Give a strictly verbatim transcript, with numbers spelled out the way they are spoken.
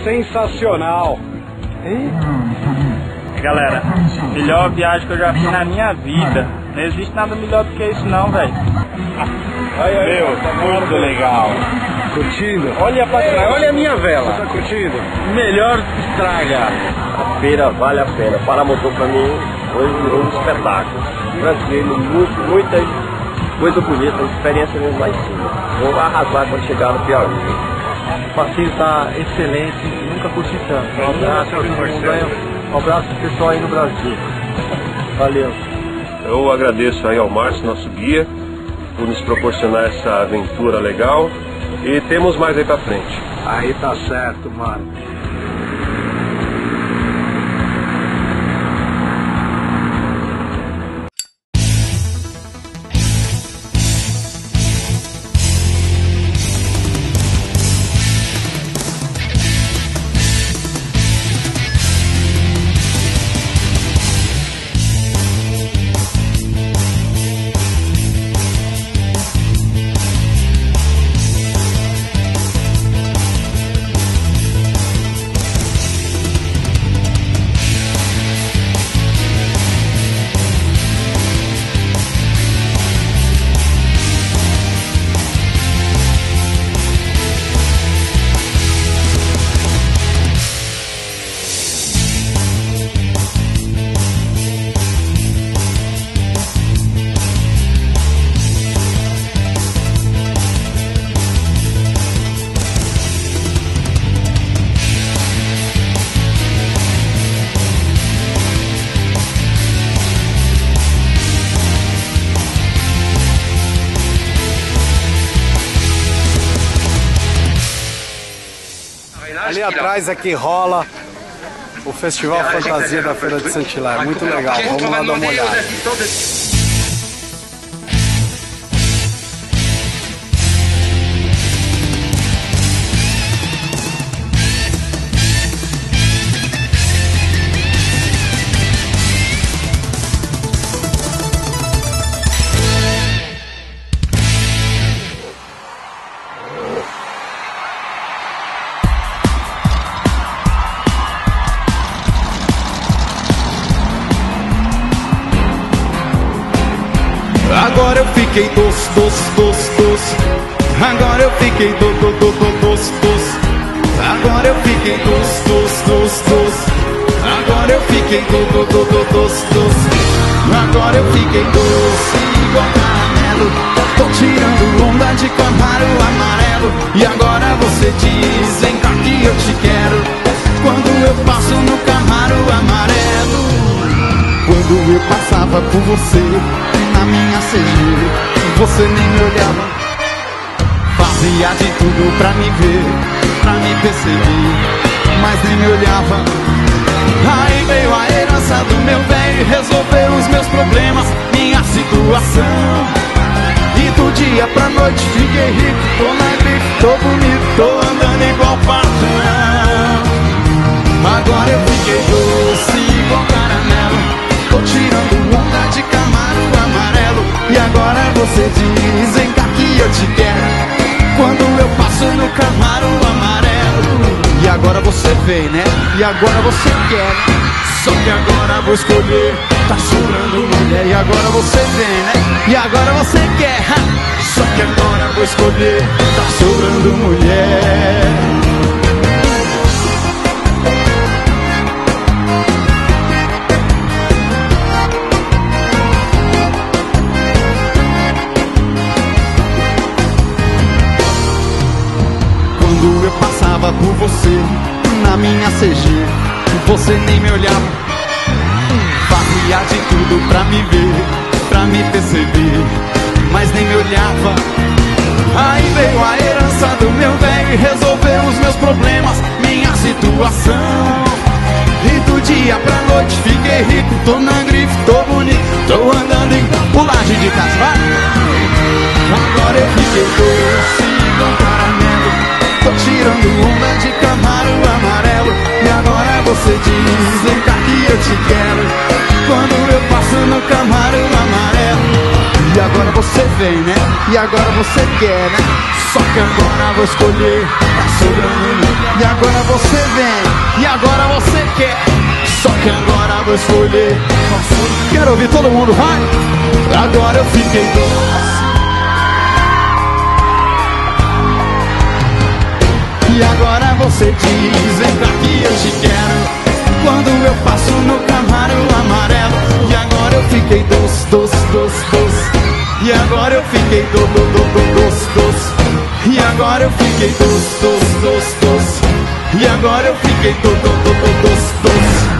sensacional. Galera, melhor viagem que eu já fiz na minha vida. Não existe nada melhor do que isso não, velho. Meu, muito legal. Curtindo? Olha pra trás, olha a minha vela. Você tá curtindo? Melhor estraga. A feira vale a pena. Paramotor pra mim foi um espetáculo. Tranquilo, muito, muita coisa bonita, experiência mesmo lá em cima. Vou arrasar quando chegar no Piauí. O passeio está excelente, nunca curti tanto. Um abraço para todo mundo aí, um abraço pro pessoal aí no Brasil. Valeu. Eu agradeço aí ao Márcio, nosso guia, por nos proporcionar essa aventura legal. E temos mais aí pra frente. Aí tá certo, mano. Ali atrás aqui rola o Festival Fantasia da Feira de Santilar. Muito legal, vamos lá dar uma olhada. Agora eu fiquei doce, doce, doce, doce. Agora eu fiquei do, do, do, do, doce, doce. Agora eu fiquei doce, doce, doce, doce. Agora eu fiquei do, do, do, do, doce, doce. Agora eu fiquei doce igual caramelo. Tô tirando onda de Camaro amarelo. E agora você diz, vem cá que eu te quero. Quando eu passo no Camaro amarelo. Quando eu passava por você na minha C G, você nem me olhava. Fazia de tudo pra me ver, pra me perceber, mas nem me olhava. Aí veio a herança do meu velho e resolveu os meus problemas, minha situação. E do dia pra noite fiquei rico, tô na grife, tô bonito, tô andando igual patrão. Agora eu fiquei doce igual caramelo. Tô tirando onda de Camaro amarelo. E agora você diz, vem cá que eu te quero. Quando eu passo no Camaro amarelo. E agora você vem, né? E agora você quer. Só que agora vou escolher. Tá sobrando mulher. E agora você vem, né? E agora você quer. Só que agora vou escolher. Tá sobrando mulher. Quando eu passava por você na minha C G, você nem me olhava. Fazia de tudo pra me ver, pra me perceber, mas nem me olhava. Aí veio a herança do meu velho e resolveu os meus problemas, minha situação. E do dia pra noite fiquei rico, tô na grife, tô bonito, tô andando em pulagem de casa, vai. Agora eu fiquei doce igual caramelo. Tô tirando onda de Camaro amarelo. E agora você diz, vem cá que eu te quero. Quando eu passo no Camaro amarelo. E agora você vem, né? E agora você quer, né? Só que agora vou escolher, tá sobrando. E agora você vem. vou escolher. Quero ouvir todo mundo, vai. Agora eu fiquei doce. E agora você diz, vem pra que eu te quero. Quando eu passo no Camaro amarelo. E agora eu fiquei doce, doce, doce, doce. E agora eu fiquei do, do, do, do, doce, doce. E agora eu fiquei doce, doce, doce, doce. E agora eu fiquei do, do, do, do, doce, doce.